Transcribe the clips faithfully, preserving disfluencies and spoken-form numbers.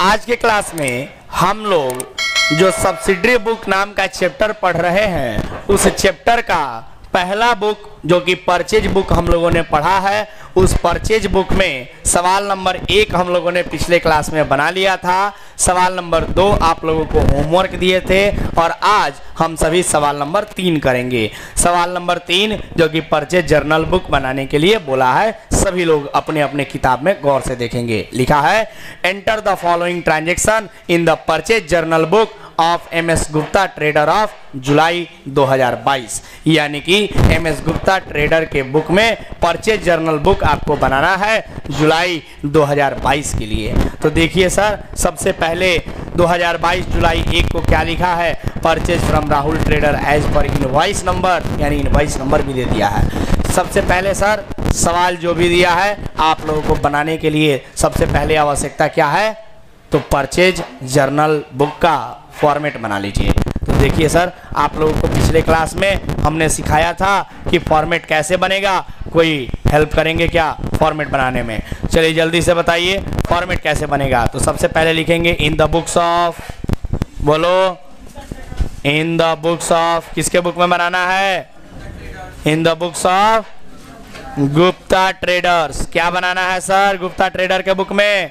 आज के क्लास में हम लोग जो सब्सिडरी बुक नाम का चैप्टर पढ़ रहे हैं, उस चैप्टर का पहला बुक जो कि परचेज बुक हम लोगों ने पढ़ा है, उस परचेज बुक में सवाल नंबर एक हम लोगों ने पिछले क्लास में बना लिया था। सवाल नंबर दो आप लोगों को होमवर्क दिए थे और आज हम सभी सवाल नंबर तीन करेंगे। सवाल नंबर तीन जो कि परचेज जर्नल बुक बनाने के लिए बोला है, सभी लोग अपने अपने किताब में गौर से देखेंगे। लिखा है enter the following transaction in the purchase journal book of M S Gupta trader of जुलाई दो हज़ार बाईस, यानी कि एम एस गुप्ता ट्रेडर के बुक में परचेज जर्नल बुक आपको बनाना है जुलाई दो हज़ार बाईस के लिए। तो देखिए सर, सबसे पहले दो हज़ार बाईस जुलाई एक को क्या लिखा है, purchase from Rahul trader as पर इनवॉइस नंबर, यानी इनवॉइस नंबर भी दे दिया है। सबसे पहले सर सवाल जो भी दिया है आप लोगों को बनाने के लिए सबसे पहले आवश्यकता क्या है, तो परचेज जर्नल बुक का फॉर्मेट बना लीजिए। तो देखिए सर, आप लोगों को पिछले क्लास में हमने सिखाया था कि फॉर्मेट कैसे बनेगा, कोई हेल्प करेंगे क्या फॉर्मेट बनाने में? चलिए जल्दी से बताइए फॉर्मेट कैसे बनेगा। तो सबसे पहले लिखेंगे इन द बुक्स ऑफ, बोलो इन द बुक्स ऑफ, किसके बुक में बनाना है? In the books of Gupta traders. क्या बनाना है सर गुप्ता ट्रेडर के बुक में?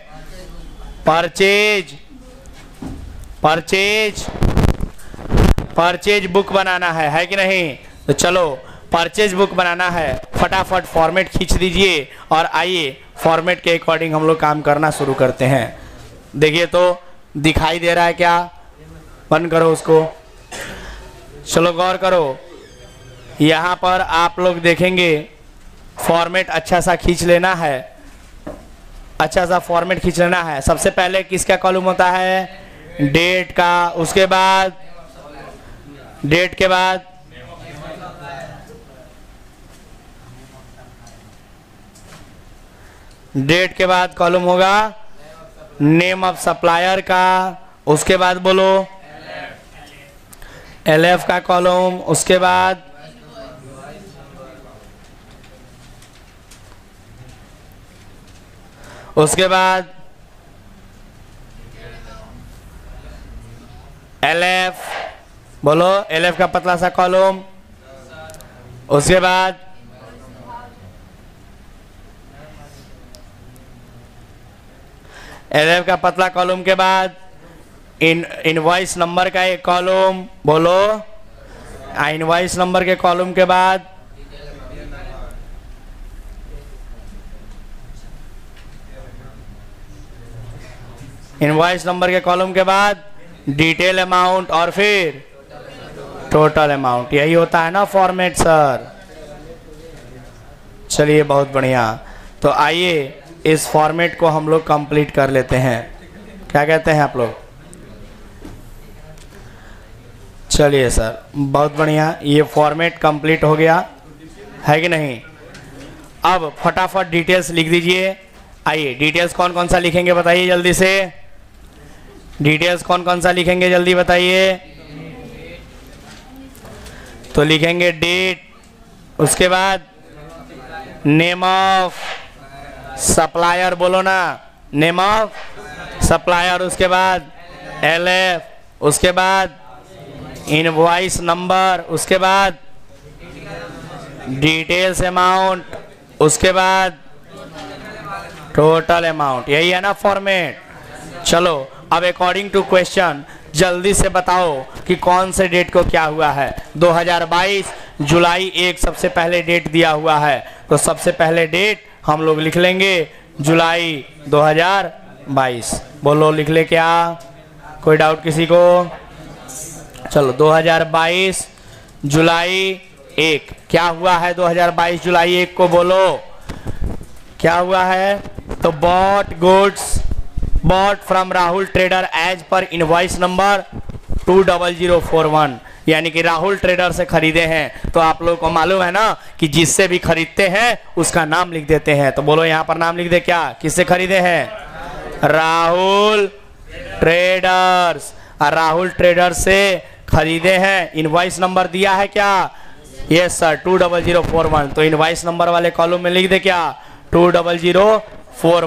परचेज परचेज परचेज बुक बनाना है, है कि नहीं? तो चलो परचेज बुक बनाना है, फटाफट फॉर्मेट खींच दीजिए और आइए फॉर्मेट के अकॉर्डिंग हम लोग काम करना शुरू करते हैं। देखिए तो दिखाई दे रहा है क्या? बंद करो उसको, चलो गौर करो। यहाँ पर आप लोग देखेंगे फॉर्मेट अच्छा सा खींच लेना है, अच्छा सा फॉर्मेट खींच लेना है। सबसे पहले किसका कॉलम होता है? डेट का, उसके बाद डेट के बाद डेट के बाद कॉलम होगा नेम ऑफ सप्लायर का, उसके बाद बोलो एल एफ का कॉलम, उसके बाद उसके बाद एल एफ, बोलो एल एफ का पतला सा कॉलम, उसके बाद एल एफ का पतला कॉलम के बाद इन इनवॉइस नंबर का एक कॉलम, बोलो इनवॉइस नंबर के कॉलम के बाद इनवॉइस नंबर के कॉलम के बाद डिटेल अमाउंट और फिर टोटल अमाउंट। यही होता है ना फॉर्मेट सर? चलिए बहुत बढ़िया। तो आइए इस फॉर्मेट को हम लोग कंप्लीट कर लेते हैं। क्या कहते हैं आप लोग? चलिए सर बहुत बढ़िया, ये फॉर्मेट कंप्लीट हो गया है कि नहीं? अब फटाफट डिटेल्स लिख दीजिए। आइए डिटेल्स कौन कौन सा लिखेंगे बताइए जल्दी से। डिटेल्स कौन कौन सा लिखेंगे जल्दी बताइए। तो लिखेंगे डेट, उसके बाद नेम ऑफ सप्लायर, बोलो ना नेम ऑफ सप्लायर, उसके बाद एल एफ, उसके बाद इनवॉइस नंबर, उसके बाद डिटेल्स अमाउंट, उसके बाद टोटल अमाउंट। यही है ना फॉर्मेट? चलो अब अकॉर्डिंग टू क्वेश्चन जल्दी से बताओ कि कौन से डेट को क्या हुआ है। दो हज़ार बाईस जुलाई एक सबसे पहले डेट दिया हुआ है, तो सबसे पहले डेट हम लोग लिख लेंगे जुलाई दो हज़ार बाईस। बोलो लिख ले क्या? कोई डाउट किसी को? चलो दो हज़ार बाईस जुलाई एक क्या हुआ है? दो हज़ार बाईस जुलाई एक को बोलो क्या हुआ है? तो bought goods bought from Rahul trader as पर invoice number two double zero four one, यानी कि राहुल ट्रेडर से खरीदे हैं। तो आप लोगों को मालूम है ना कि जिससे भी खरीदते हैं उसका नाम लिख देते हैं। तो बोलो यहाँ पर नाम लिख दे क्या, किससे खरीदे हैं? राहुल ट्रेडर्स। राहुल ट्रेडर्स से खरीदे हैं। इनवॉइस नंबर दिया है क्या? Yes sir two double zero four one. तो इनवॉइस नंबर वाले कॉलम में लिख दे क्या? Two double zero four one.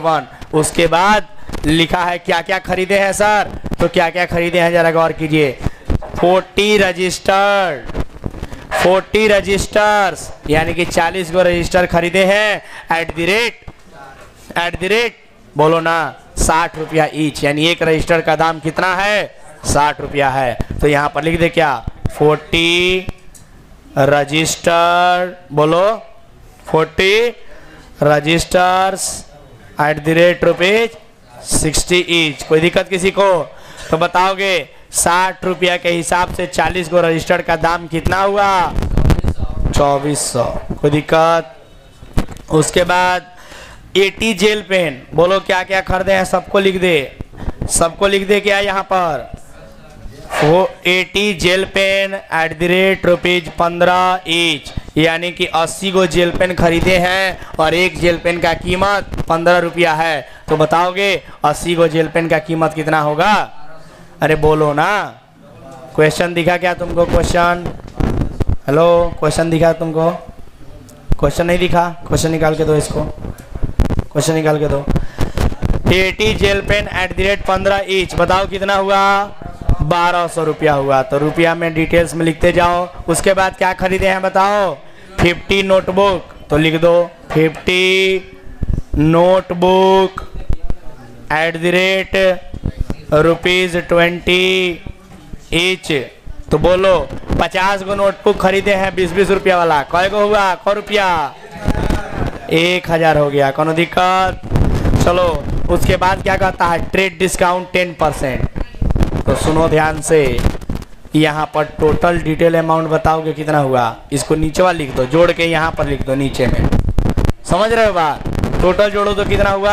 उसके बाद लिखा है क्या क्या खरीदे हैं सर, तो क्या क्या खरीदे हैं जरा गौर कीजिए। फोर्टी रजिस्टर्ड, फोर्टी रजिस्टर्स यानी कि चालीस गो रजिस्टर खरीदे हैं at the rate, at the rate बोलो ना साठ रुपया ईच, यानी एक रजिस्टर का दाम कितना है, साठ रुपया है। तो यहाँ पर लिख दे क्या, फोर्टी रजिस्टर, बोलो forty registers at the rate rupees sixty each. कोई दिक्कत किसी को? तो बताओगे साठ रुपया के हिसाब से चालीस गो रजिस्टर का दाम कितना हुआ, चौबीस सौ। कोई दिक्कत? उसके बाद एटी जेल पेन, बोलो क्या क्या खरीदे हैं, सबको लिख दे, सबको लिख दे क्या यहाँ पर, वो eighty gel pen at the rate rupees पंद्रह ईच, यानी कि अस्सी गो जेल पेन खरीदे हैं और एक जेल पेन का कीमत पंद्रह रुपया है। तो बताओगे अस्सी गो जेल पेन का कीमत कितना होगा? अरे बोलो ना, क्वेश्चन दिखा क्या तुमको? क्वेश्चन, हेलो क्वेश्चन दिखा तुमको? क्वेश्चन नहीं दिखा? क्वेश्चन निकाल के दो इसको, क्वेश्चन निकाल के दो। Eighty gel pen at the rate पंद्रह ईच, बताओ कितना हुआ, बारह सौ रुपया हुआ। तो रुपया में डिटेल्स में लिखते जाओ। उसके बाद क्या खरीदे हैं बताओ, फिफ्टी नोटबुक, तो लिख दो fifty notebook at the rate rupees twenty each. तो बोलो पचास गो नोटबुक खरीदे हैं बीस बीस रुपया वाला, कय गो हुआ, कौ रुपया, एक हजार हो गया। कोनो दिक्कत? चलो उसके बाद क्या कहता है, ट्रेड डिस्काउंट टेन परसेंट। तो सुनो ध्यान से, यहाँ पर टोटल डिटेल अमाउंट बताओगे कितना हुआ, इसको नीचे वाला लिख दो, जोड़ के यहाँ पर लिख दो नीचे में, समझ रहे हो बात? टोटल जोड़ो तो कितना हुआ,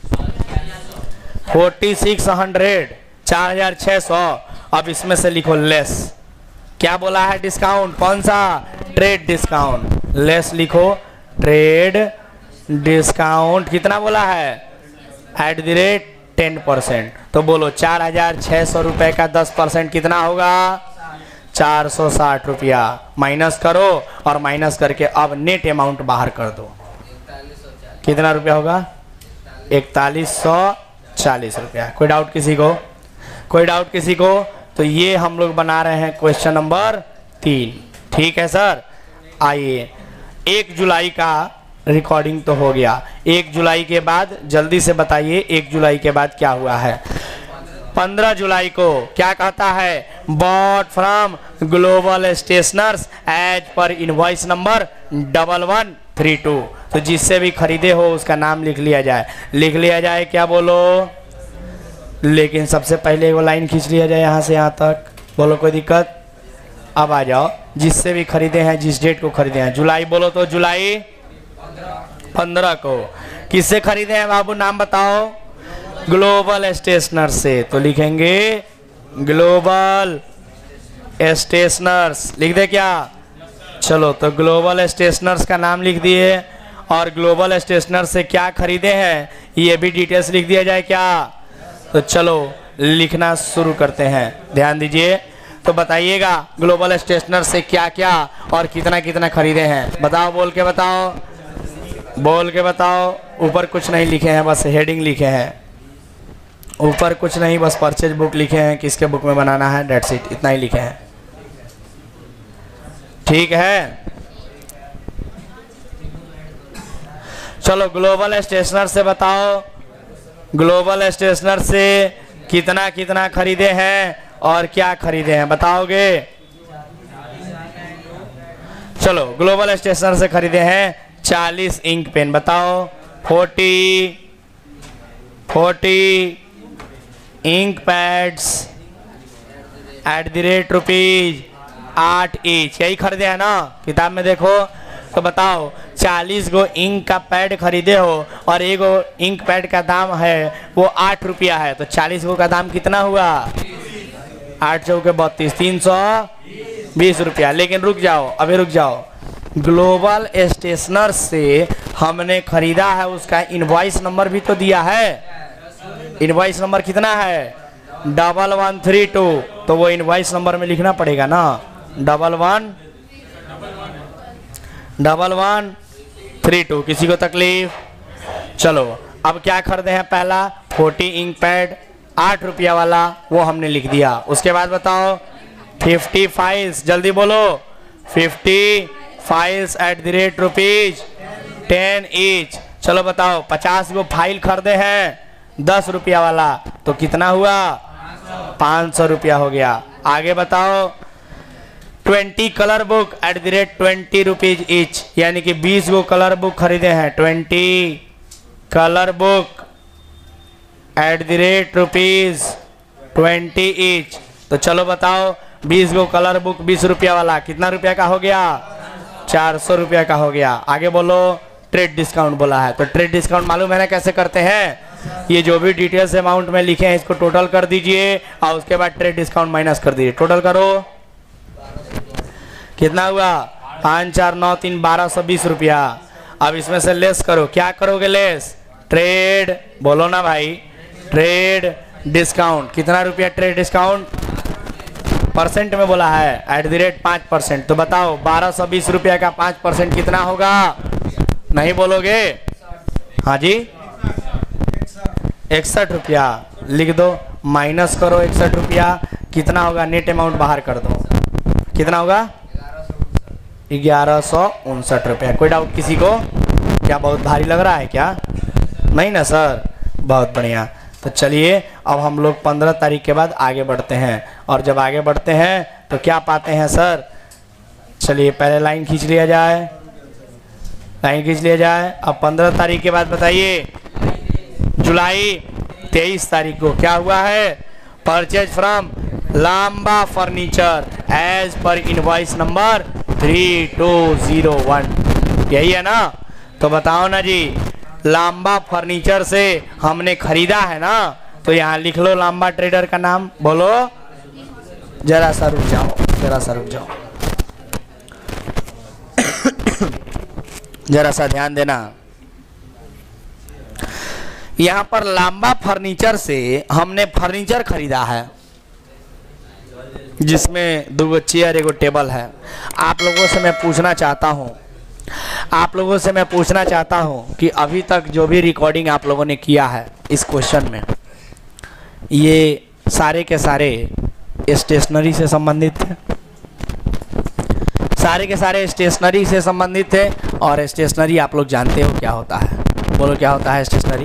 फोर्टी सिक्स हंड्रेड, चार हजार छः सौ। अब इसमें से लिखो लेस, क्या बोला है, डिस्काउंट, कौन सा, ट्रेड डिस्काउंट, लेस लिखो, ट्रेड डिस्काउंट कितना बोला है, at the rate ten percent. तो बोलो चार हजार छः सौ रुपये का दस परसेंट कितना होगा, चार सौ साठ रुपया। माइनस करो और माइनस करके अब नेट अमाउंट बाहर कर दो, कितना रुपया होगा, इकतालीस सौ चालीस रुपया। कोई डाउट किसी को? कोई डाउट किसी को? तो ये हम लोग बना रहे हैं क्वेश्चन नंबर तीन, ठीक है सर। आइए, एक जुलाई का रिकॉर्डिंग तो हो गया, एक जुलाई के बाद जल्दी से बताइए एक जुलाई के बाद क्या हुआ है। पंद्रह जुलाई को क्या कहता है, bought from global stationers as पर invoice number double one three two. तो जिससे भी खरीदे हो उसका नाम लिख लिया जाए, लिख लिया जाए क्या बोलो, लेकिन सबसे पहले वो लाइन खींच लिया जाए यहाँ से यहाँ तक, बोलो कोई दिक्कत? अब आ जाओ, जिससे भी खरीदे हैं, जिस डेट को खरीदे हैं, जुलाई बोलो तो जुलाई पंद्रह को। किससे खरीदे हैं बाबू, नाम बताओ, ग्लोबल स्टेशनर से। तो लिखेंगे ग्लोबल स्टेशनर्स, लिख दे क्या, चलो तो ग्लोबल स्टेशनर्स का नाम लिख दिए और ग्लोबल स्टेशनर से क्या खरीदे हैं ये भी डिटेल्स लिख दिया जाए क्या। तो चलो लिखना शुरू करते हैं, ध्यान दीजिए। तो बताइएगा ग्लोबल स्टेशनर से क्या क्या और कितना कितना खरीदे हैं, बताओ, बोल के बताओ, बोल के बताओ। ऊपर कुछ नहीं लिखे हैं, बस हेडिंग लिखे हैं, ऊपर कुछ नहीं, बस परचेज बुक लिखे हैं, किसके बुक में बनाना है, डेट्स इट, इतना ही लिखे हैं, ठीक है। चलो ग्लोबल स्टेशनर से बताओ, ग्लोबल स्टेशनर से कितना कितना खरीदे हैं और क्या खरीदे हैं बताओगे। चलो ग्लोबल स्टेशनर से खरीदे हैं चालीस इंक पेन, बताओ, forty forty ink pads at the rate rupees आठ ईच, यही खरीदे हैं ना, किताब में देखो। तो बताओ चालीस गो इंक का पैड खरीदे हो और एक गो इंक पैड का दाम है वो आठ रुपया है, तो चालीस गो का दाम कितना हुआ, आठ सौ के बत्तीस, तीन सौ बीस रुपया। लेकिन रुक जाओ, अभी रुक जाओ, ग्लोबल स्टेशनर से हमने खरीदा है, उसका इनवॉइस नंबर भी तो दिया है, इनवॉइस नंबर कितना है, डबल वन थ्री टू। तो वो इनवॉइस नंबर में लिखना पड़ेगा ना, double one double one three two. किसी को तकलीफ? चलो अब क्या खरीदे हैं? पहला फोर्टी इंक पैड आठ रुपया वाला, वो हमने लिख दिया। उसके बाद बताओ फिफ्टी फाइल्स, जल्दी बोलो, fifty files at the rate rupees ten each. चलो बताओ पचास गो फाइल खरीदे हैं दस रुपया वाला, तो कितना हुआ? पाँच सौ रुपया हो गया। आगे बताओ twenty colour book at the rate twenty rupees each, यानी कि बीस गो कलर बुक खरीदे हैं, twenty colour book at the rate rupees twenty each. तो चलो बताओ बीस गो कलर बुक बीस रुपया वाला कितना रुपया का हो गया? चार सौ रुपया का हो गया। आगे बोलो ट्रेड डिस्काउंट बोला है, तो ट्रेड डिस्काउंट मालूम है ना कैसे करते हैं? ये जो भी डिटेल्स अमाउंट में लिखे हैं इसको टोटल कर दीजिए और उसके बाद ट्रेड डिस्काउंट माइनस कर दीजिए। टोटल करो, कितना हुआ? पाँच चार नौ तीन बारह सौ बीस रुपया। अब इसमें से लेस करो, क्या करोगे लेस? ट्रेड, बोलो ना भाई, ट्रेड डिस्काउंट। कितना रुपया ट्रेड डिस्काउंट? परसेंट में बोला है, एट द रेट पाँच परसेंट। तो बताओ बारह सौ बीस रुपया का पाँच परसेंट कितना होगा? नहीं बोलोगे? हाँ जी, इकसठ रुपया लिख दो, माइनस करो इकसठ रुपया, कितना होगा? नेट अमाउंट बाहर कर दो, कितना होगा? ग्यारह सौ उनसठ रुपया। कोई डाउट किसी को? क्या बहुत भारी लग रहा है क्या? नहीं ना सर, बहुत बढ़िया। तो चलिए अब हम लोग पंद्रह तारीख के बाद आगे बढ़ते हैं, और जब आगे बढ़ते हैं तो क्या पाते हैं सर? चलिए पहले लाइन खींच लिया जाए, लाइन खींच लिया जाए। अब पंद्रह तारीख के बाद बताइए, जुलाई तेईस तारीख को क्या हुआ है? Purchase from Lamba furniture as पर invoice number three two zero one, यही है ना? तो बताओ ना जी, लांबा फर्नीचर से हमने खरीदा है ना, तो यहाँ लिख लो लांबा ट्रेडर का नाम। बोलो, जरा सा रुक जाओ, जरा सा रुक जाओ जरा सा ध्यान देना। यहाँ पर लांबा फर्नीचर से हमने फर्नीचर खरीदा है जिसमें दो चेयर एगो टेबल है। आप लोगों से मैं पूछना चाहता हूँ आप लोगों से मैं पूछना चाहता हूँ कि अभी तक जो भी रिकॉर्डिंग आप लोगों ने किया है इस क्वेश्चन में, ये सारे के सारे स्टेशनरी से संबंधित थे, सारे के सारे स्टेशनरी से संबंधित थे। और स्टेशनरी आप लोग जानते हो क्या होता है? बोलो क्या होता है स्टेशनरी?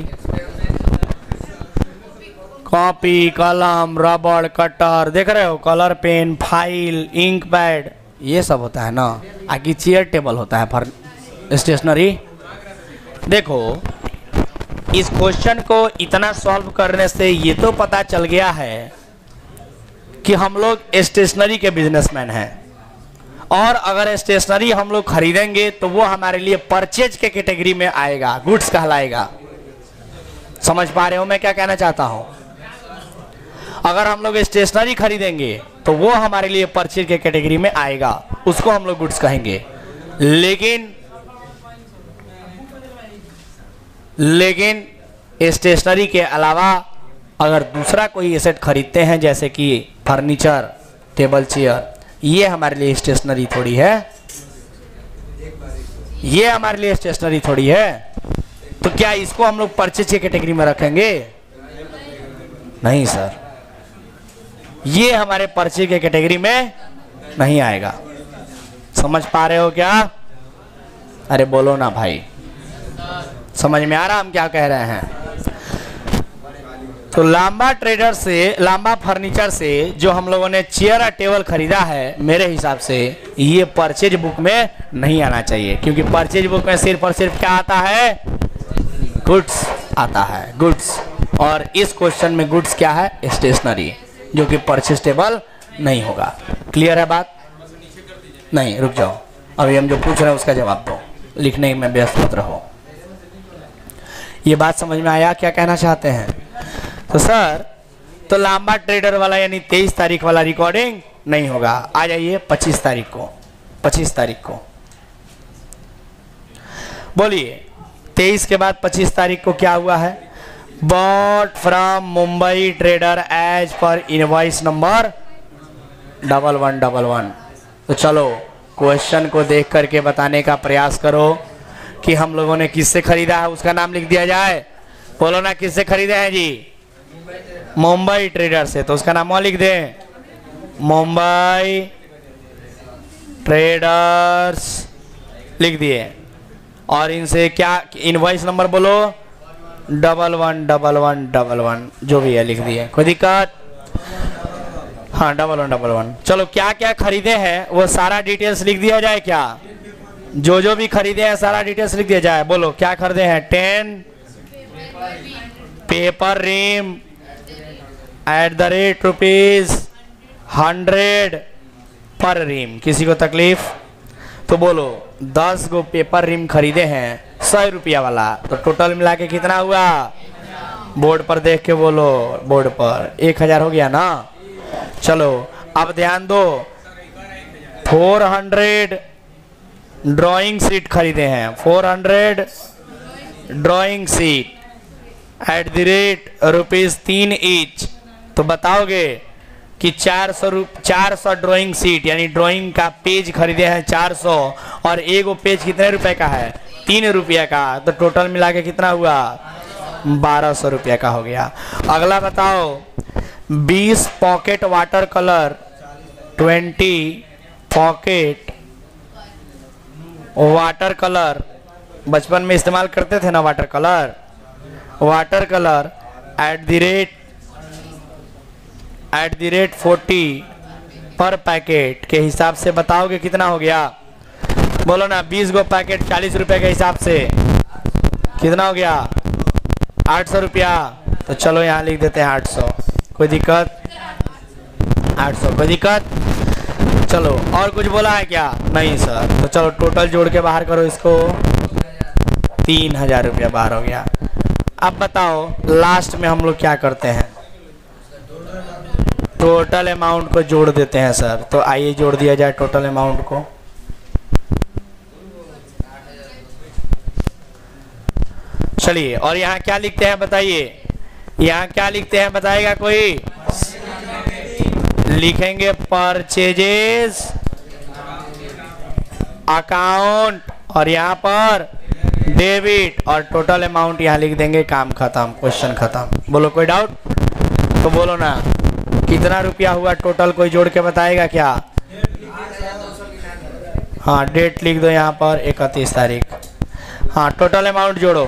कॉपी, कलम, रबड़, कटर, देख रहे हो, colour pen, file, ink pad, ये सब होता है ना। आगे चेयर टेबल होता है फॉर स्टेशनरी। देखो इस क्वेश्चन को इतना सॉल्व करने से ये तो पता चल गया है कि हम लोग स्टेशनरी के बिजनेसमैन हैं, और अगर स्टेशनरी हम लोग खरीदेंगे तो वो हमारे लिए परचेज के कैटेगरी में आएगा, गुड्स कहलाएगा। समझ पा रहे हो मैं क्या कहना चाहता हूं? अगर हम लोग स्टेशनरी खरीदेंगे तो वो हमारे लिए परचेज के कैटेगरी में आएगा, उसको हम लोग गुड्स कहेंगे। लेकिन लेकिन स्टेशनरी के अलावा अगर दूसरा कोई एसेट खरीदते हैं जैसे कि फर्नीचर, टेबल, चेयर, ये हमारे लिए स्टेशनरी थोड़ी है, ये हमारे लिए स्टेशनरी थोड़ी है। तो क्या इसको हम लोग परचेज की कैटेगरी में रखेंगे? नहीं सर, ये हमारे परचेज के कैटेगरी में नहीं आएगा। समझ पा रहे हो क्या? अरे बोलो ना भाई, समझ में आ रहा हम क्या कह रहे हैं? तो लांबा ट्रेडर से, लांबा फर्नीचर से जो हम लोगों ने चेयर और टेबल खरीदा है, मेरे हिसाब से ये परचेज बुक में नहीं आना चाहिए, क्योंकि परचेज बुक में सिर्फ और सिर्फ क्या आता है? गुड्स आता है, गुड्स। और इस क्वेश्चन में गुड्स क्या है? स्टेशनरी, जो कि परचेज टेबल नहीं होगा। क्लियर है बात? नहीं, रुक जाओ, अभी हम जो पूछ रहे हैं उसका जवाब दो, लिखने में व्यस्त मत रहो। ये बात समझ में आया क्या कहना चाहते हैं? तो सर, तो लांबा ट्रेडर वाला यानी तेईस तारीख वाला रिकॉर्डिंग नहीं होगा। आ जाइए पच्चीस तारीख को, पच्चीस तारीख को बोलिए। तेईस के बाद पच्चीस तारीख को क्या हुआ है? Bought from Mumbai trader as पर invoice number double one double one. तो चलो क्वेश्चन को देख करके बताने का प्रयास करो कि हम लोगों ने किससे खरीदा है, उसका नाम लिख दिया जाए। बोलो ना, किससे खरीदे हैं जी? मुंबई ट्रेडर से। तो उसका नाम और लिख दें, मुंबई ट्रेडर्स लिख दिए। और इनसे क्या इनवॉइस नंबर बोलो, double one double one double one जो भी है लिख दिए, कोई दिक्कत? हाँ डबल वन डबल वन। चलो क्या क्या खरीदे हैं वो सारा डिटेल्स लिख दिया जाए क्या? जो जो भी खरीदे हैं सारा डिटेल्स लिख दिया जाए। बोलो क्या खरीदे हैं? Ten paper ream at the rate rupees hundred per ream. किसी को तकलीफ? तो बोलो दस गो पेपर रिम खरीदे हैं सौ रुपया वाला, तो टोटल मिला के कितना हुआ? बोर्ड पर देख के बोलो, बोर्ड पर एक हजार हो गया ना। चलो अब ध्यान दो, फोर हंड्रेड ड्राइंग सीट खरीदे हैं, four hundred drawing sheet at the rate rupees तीन ईच। तो बताओगे कि चार सौ चार सौ ड्राइंग सीट यानी ड्राइंग का पेज खरीदे हैं चार सौ, और एक वो पेज कितने रुपए का है? तीन रुपये का। तो टोटल मिला के कितना हुआ? बारह सौ रुपये का हो गया। अगला बताओ, बीस pocket water colour, twenty pocket water colour, बचपन में इस्तेमाल करते थे ना water colour, water colour at the rate at the rate forty per packet के हिसाब से बताओगे कितना हो गया? बोलो ना, बीस गो पैकेट चालीस रुपए के हिसाब से कितना हो गया? आठ सौ रुपया। तो चलो यहाँ लिख देते हैं आठ सौ, कोई दिक्कत? आठ सौ कोई दिक्कत? चलो और कुछ बोला है क्या? नहीं सर। तो चलो टोटल जोड़ के बाहर करो इसको, तीन हजार रुपया बाहर हो गया। अब बताओ लास्ट में हम लोग क्या करते हैं? टोटल अमाउंट को जोड़ देते हैं सर। तो आइए जोड़ दिया जाए टोटल अमाउंट को। चलिए, और यहाँ क्या लिखते हैं बताइए? यहाँ क्या लिखते हैं बताएगा कोई? लिखेंगे परचेजेस अकाउंट, और यहाँ पर डेबिट, और टोटल अमाउंट यहाँ लिख देंगे। काम खत्म, क्वेश्चन खत्म। बोलो कोई डाउट? तो बोलो ना, कितना रुपया हुआ टोटल, कोई जोड़ के बताएगा क्या? हाँ डेट लिख दो यहाँ पर, इकतीस तारीख। हाँ टोटल अमाउंट जोड़ो।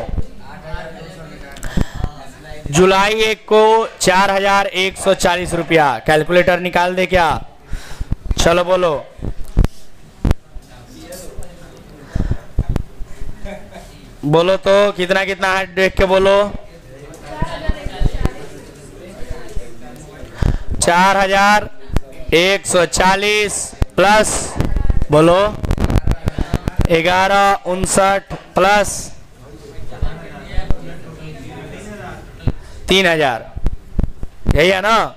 जुलाई एक को चार हजार एक सौ चालीस रुपया। कैलकुलेटर निकाल दे क्या? चलो बोलो। बोलो तो कितना कितना है देख के बोलो। चार हजार एक सौ चालीस प्लस बोलो ग्यारह उनसठ प्लस तीन हजार, यही है ना?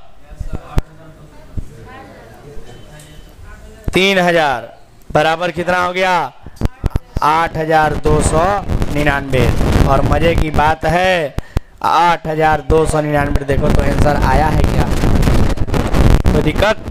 तीन हजार बराबर कितना हो गया? आठ हजार दो सौ निन्यानवे। और मजे की बात है आठ हजार दो सौ निन्यानवे। देखो तो आंसर आया है क्या? कोई दिक्कत?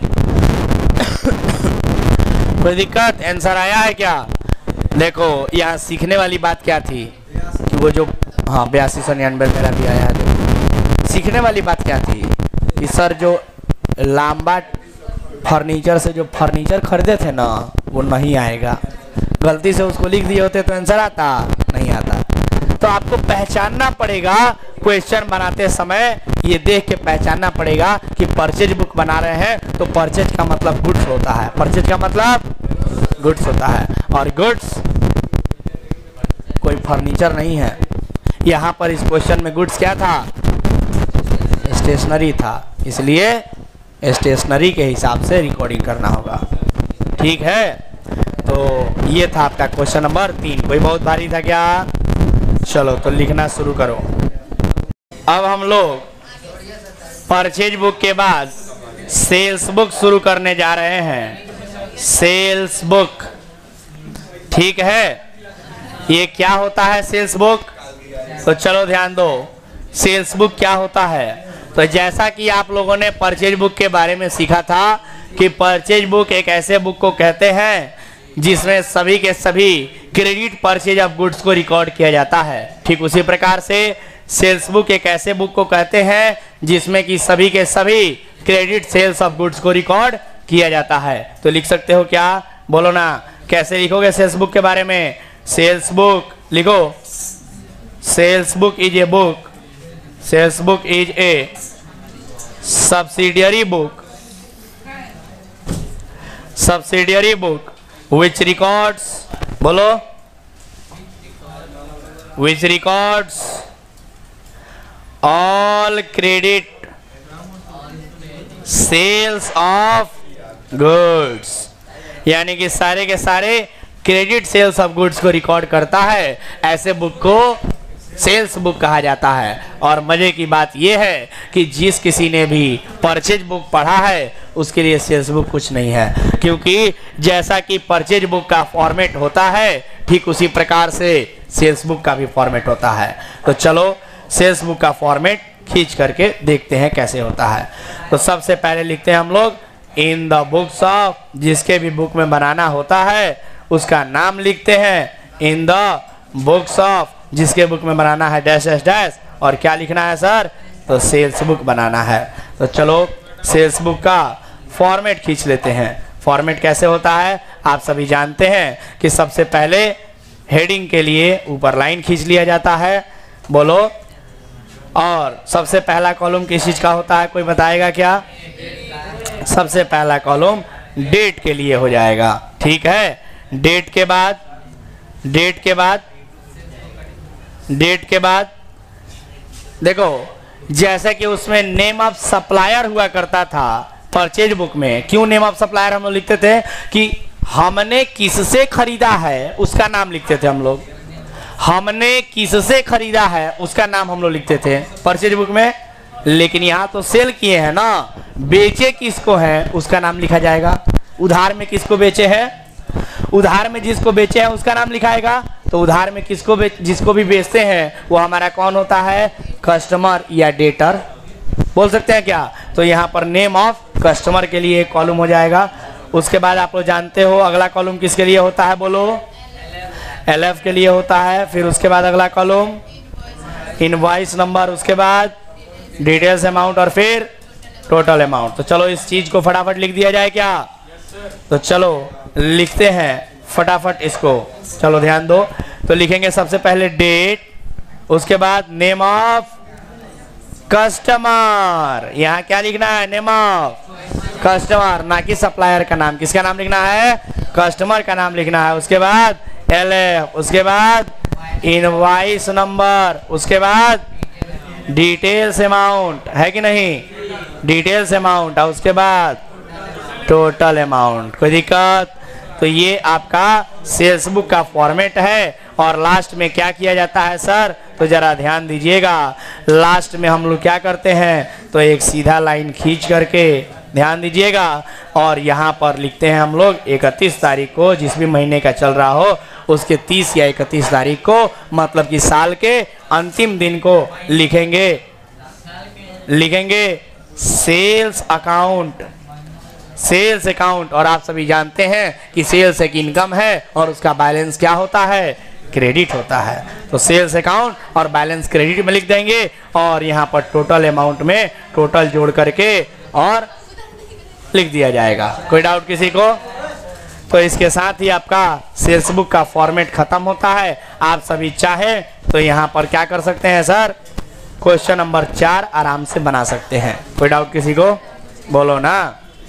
कोई दिक्कत? आंसर आया है क्या? देखो यहाँ सीखने वाली बात क्या थी कि वो जो हाँ बयासी सौ निन्यानवे मेरा भी आया है। सीखने वाली बात क्या थी कि सर जो लांबा फर्नीचर से जो फर्नीचर खरीदे थे ना वो नहीं आएगा। गलती से उसको लिख दिए होते तो आंसर आता नहीं आता। तो आपको पहचानना पड़ेगा क्वेश्चन बनाते समय, ये देख के पहचानना पड़ेगा कि परचेज बुक बना रहे हैं तो परचेज का मतलब गुड्स होता है। परचेज का मतलब गुड्स होता है, और गुड्स कोई फर्नीचर नहीं है। यहाँ पर इस क्वेश्चन में गुड्स क्या था? स्टेशनरी था, इसलिए स्टेशनरी के हिसाब से रिकॉर्डिंग करना होगा। ठीक है, तो ये था आपका क्वेश्चन नंबर तीन। कोई बहुत भारी था क्या? चलो तो लिखना शुरू करो। अब हम लोग परचेज बुक के बाद सेल्स बुक शुरू करने जा रहे हैं। सेल्स बुक, ठीक है? ये क्या होता है सेल्स बुक? तो चलो ध्यान दो, सेल्स बुक क्या होता है। तो जैसा कि आप लोगों ने परचेज बुक के बारे में सीखा था कि परचेज बुक एक ऐसे बुक को कहते हैं जिसमें सभी के सभी क्रेडिट परचेज ऑफ गुड्स को रिकॉर्ड किया जाता है। ठीक उसी प्रकार से सेल्स बुक एक ऐसे बुक को कहते हैं जिसमें कि सभी के सभी क्रेडिट सेल्स ऑफ गुड्स को रिकॉर्ड किया जाता है। तो लिख सकते हो क्या, बोलो ना, कैसे लिखोगे सेल्स बुक के बारे में? सेल्स बुक लिखो, sales book is a book, sales book is a subsidiary book, subsidiary book which records, बोलो, which records all credit sales of goods, यानी कि सारे के सारे क्रेडिट सेल्स ऑफ गुड्स को रिकॉर्ड करता है। ऐसे बुक को सेल्स बुक कहा जाता है। और मजे की बात यह है कि जिस किसी ने भी परचेज बुक पढ़ा है उसके लिए सेल्स बुक कुछ नहीं है, क्योंकि जैसा कि परचेज बुक का फॉर्मेट होता है ठीक उसी प्रकार से सेल्स बुक का भी फॉर्मेट होता है। तो चलो सेल्स बुक का फॉर्मेट खींच करके देखते हैं कैसे होता है। तो सबसे पहले लिखते हैं हम लोग इन द बुक्स ऑफ, जिसके भी बुक में बनाना होता है उसका नाम लिखते हैं इन द बुक्स ऑफ, जिसके बुक में बनाना है डैश डैश डैश, और क्या लिखना है सर? तो सेल्स बुक बनाना है। तो चलो सेल्स बुक का फॉर्मेट खींच लेते हैं। फॉर्मेट कैसे होता है आप सभी जानते हैं कि सबसे पहले हेडिंग के लिए ऊपर लाइन खींच लिया जाता है, बोलो। और सबसे पहला कॉलम किस चीज का होता है, कोई बताएगा क्या? सबसे पहला कॉलम डेट के लिए हो जाएगा, ठीक है। डेट के बाद डेट के बाद डेट के बाद देखो, जैसे कि उसमें नेम ऑफ सप्लायर हुआ करता था परचेज बुक में। क्यों नेम ऑफ सप्लायर हम लोग लिखते थे? कि हमने किससे खरीदा है उसका नाम लिखते थे हम लोग। हमने किससे खरीदा है उसका नाम हम लोग लिखते थे परचेज बुक में। लेकिन यहाँ तो सेल किए हैं ना, बेचे किसको है उसका नाम लिखा जाएगा। उधार में किसको बेचे हैं, उधार में जिसको बेचे हैं उसका नाम लिखाएगा। तो उधार में किसको बेच, जिसको भी बेचते हैं वो हमारा कौन होता है? कस्टमर या डेटर, बोल सकते हैं क्या? तो यहाँ पर नेम ऑफ कस्टमर के लिए एक कॉलम हो जाएगा। उसके बाद आप लोग जानते हो अगला कॉलम किसके लिए होता है, बोलो। एल एफ के लिए होता है। फिर उसके बाद अगला कॉलम इनवॉइस नंबर, उसके बाद डिटेल्स अमाउंट और फिर टोटल अमाउंट। तो चलो इस चीज को फटाफट लिख दिया जाए क्या? तो चलो लिखते हैं फटाफट इसको, चलो ध्यान दो। तो लिखेंगे सबसे पहले डेट, उसके बाद नेम ऑफ कस्टमर। यहाँ क्या लिखना है? नेम ऑफ कस्टमर, ना कि सप्लायर का नाम। किसका नाम लिखना है? कस्टमर का नाम लिखना है। उसके बाद एल एफ, उसके बाद इनवॉइस नंबर, उसके बाद डिटेल्स अमाउंट, है कि नहीं? डिटेल्स अमाउंट, और उसके बाद टोटल अमाउंट। कोई दिक्कत? तो ये आपका सेल्स बुक का फॉर्मेट है। और लास्ट में क्या किया जाता है सर? तो जरा ध्यान दीजिएगा, लास्ट में हम लोग क्या करते हैं? तो एक सीधा लाइन खींच करके ध्यान दीजिएगा और यहाँ पर लिखते हैं हम लोग इकतीस तारीख को, जिस भी महीने का चल रहा हो उसके तीस या इकतीस तारीख को, मतलब कि साल के अंतिम दिन को लिखेंगे लिखेंगे सेल्स अकाउंट, सेल्स अकाउंट। और आप सभी जानते हैं कि सेल्स एक इनकम है और उसका बैलेंस क्या होता है? क्रेडिट होता है। तो सेल्स अकाउंट और बैलेंस क्रेडिट में लिख देंगे और यहाँ पर टोटल अमाउंट में टोटल जोड़ करके और लिख दिया जाएगा। कोई डाउट किसी को? तो इसके साथ ही आपका सेल्स बुक का फॉर्मेट खत्म होता है। आप सभी चाहे तो यहाँ पर क्या कर सकते हैं सर? क्वेश्चन नंबर चार आराम से बना सकते हैं। कोई डाउट किसी को? बोलो ना,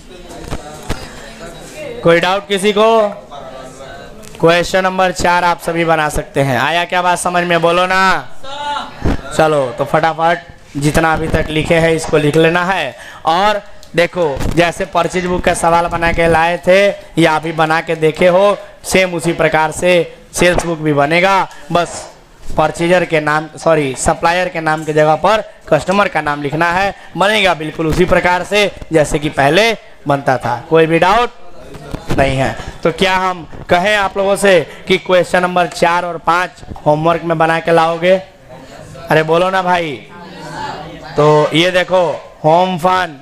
कोई डाउट किसी को? क्वेश्चन नंबर चार आप सभी बना सकते हैं। आया क्या बात समझ में? बोलो ना। चलो तो फटाफट जितना अभी तक लिखे हैं इसको लिख लेना है। और देखो, जैसे परचेज बुक का सवाल बना के लाए थे या अभी बना के देखे हो, सेम उसी प्रकार से सेल्स बुक भी बनेगा। बस परचेजर के नाम, सॉरी सप्लायर के नाम की जगह पर कस्टमर का नाम लिखना है। बनेगा बिल्कुल उसी प्रकार से जैसे कि पहले बनता था। कोई भी डाउट नहीं है? तो क्या हम कहें आप लोगों से कि क्वेश्चन नंबर चार और पाँच होमवर्क में बना के लाओगे? अरे बोलो ना भाई। तो ये देखो होम फंड,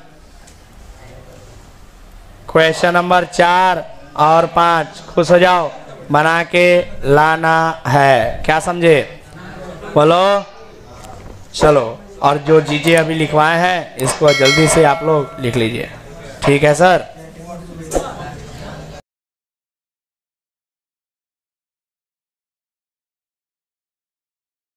क्वेश्चन नंबर चार और पाँच, खुश हो जाओ, बना के लाना है। क्या समझे? बोलो। चलो, और जो चीज़ें अभी लिखवाए हैं इसको जल्दी से आप लोग लिख लीजिए। ठीक है सर।